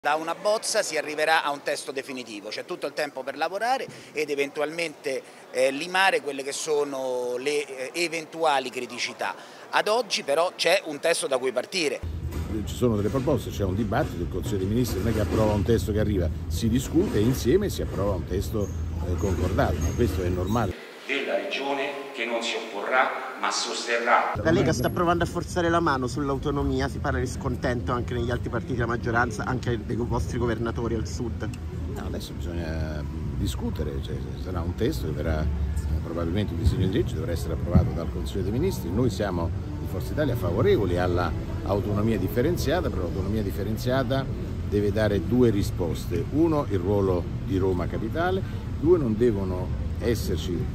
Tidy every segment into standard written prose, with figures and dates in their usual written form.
Da una bozza si arriverà a un testo definitivo, c'è tutto il tempo per lavorare ed eventualmente limare quelle che sono le eventuali criticità. Ad oggi però c'è un testo da cui partire. Ci sono delle proposte, c'è un dibattito, il Consiglio dei Ministri non è che approva un testo che arriva, si discute e insieme si approva un testo concordato, ma questo è normale. Della Regione che non si opporrà ma sosterrà. La Lega sta provando a forzare la mano sull'autonomia, si parla di scontento anche negli altri partiti della maggioranza, anche dei vostri governatori al sud. No, adesso bisogna discutere, sarà un testo che verrà, probabilmente un disegno di legge dovrà essere approvato dal Consiglio dei Ministri. Noi siamo di Forza Italia favorevoli all'autonomia differenziata, però l'autonomia differenziata deve dare due risposte. Uno, il ruolo di Roma Capitale; due, non devono esserci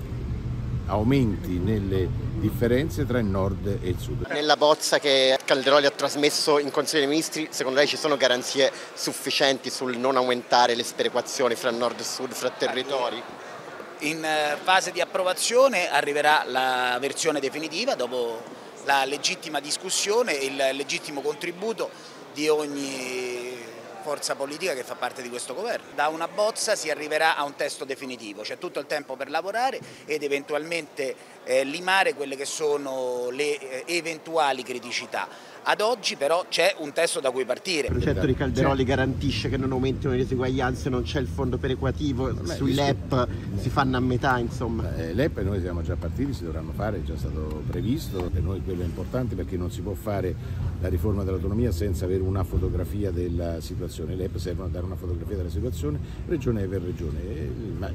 aumenti nelle differenze tra il nord e il sud. Nella bozza che Calderoli ha trasmesso in Consiglio dei Ministri, secondo lei ci sono garanzie sufficienti sul non aumentare le sperequazioni fra nord e sud, fra territori? In fase di approvazione arriverà la versione definitiva dopo la legittima discussione e il legittimo contributo di ogni forza politica che fa parte di questo governo. Da una bozza si arriverà a un testo definitivo, c'è tutto il tempo per lavorare ed eventualmente limare quelle che sono le eventuali criticità. Ad oggi però c'è un testo da cui partire. Il progetto di Calderoli garantisce che non aumentino le diseguaglianze, non c'è il fondo perequativo, sui LEP si fanno a metà, insomma. LEP noi siamo già partiti, si dovranno fare, è già stato previsto, per noi quello è importante perché non si può fare la riforma dell'autonomia senza avere una fotografia della situazione. I LEP servono a dare una fotografia della situazione regione per regione.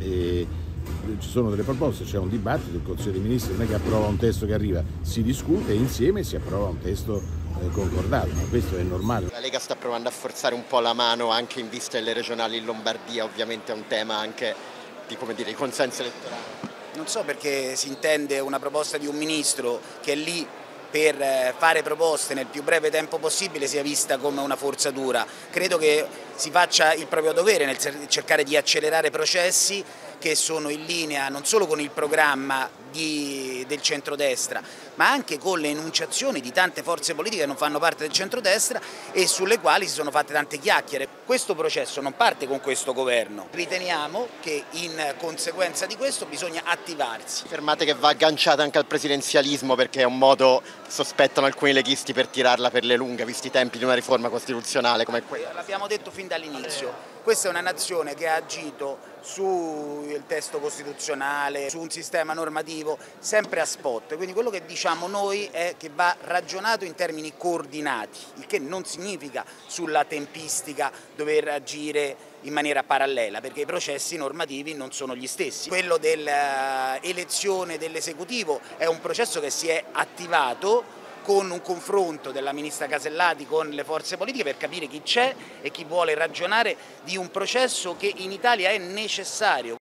Ci sono delle proposte, c'è un dibattito, il Consiglio dei Ministri non è che approva un testo che arriva, si discute e insieme si approva un testo concordato, ma questo è normale. La Lega sta provando a forzare un po' la mano anche in vista delle regionali in Lombardia, ovviamente è un tema anche di, come dire, consenso elettorale. Non so perché si intende una proposta di un ministro che è lì per fare proposte nel più breve tempo possibile sia vista come una forzatura. Credo che si faccia il proprio dovere nel cercare di accelerare processi che sono in linea non solo con il programma del centrodestra, ma anche con le enunciazioni di tante forze politiche che non fanno parte del centrodestra e sulle quali si sono fatte tante chiacchiere. Questo processo non parte con questo governo. Riteniamo che in conseguenza di questo bisogna attivarsi. Affermate che va agganciata anche al presidenzialismo perché è un modo, sospettano alcuni leghisti, per tirarla per le lunghe, visti i tempi di una riforma costituzionale come quella. L'abbiamo detto fin dall'inizio, questa è una nazione che ha agito sul testo costituzionale, su un sistema normativo sempre a spot, quindi quello che diciamo noi è che va ragionato in termini coordinati, il che non significa sulla tempistica dover agire in maniera parallela, perché i processi normativi non sono gli stessi. Quello dell'elezione dell'esecutivo è un processo che si è attivato con un confronto della ministra Casellati con le forze politiche per capire chi c'è e chi vuole ragionare di un processo che in Italia è necessario.